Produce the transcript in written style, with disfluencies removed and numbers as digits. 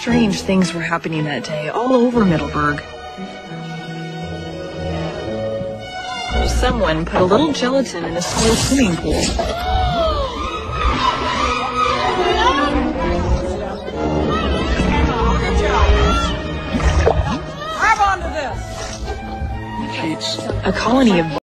strange things were happening that day all over Middleburg. Someone put a little gelatin in a school swimming pool. Grab onto this. A colony of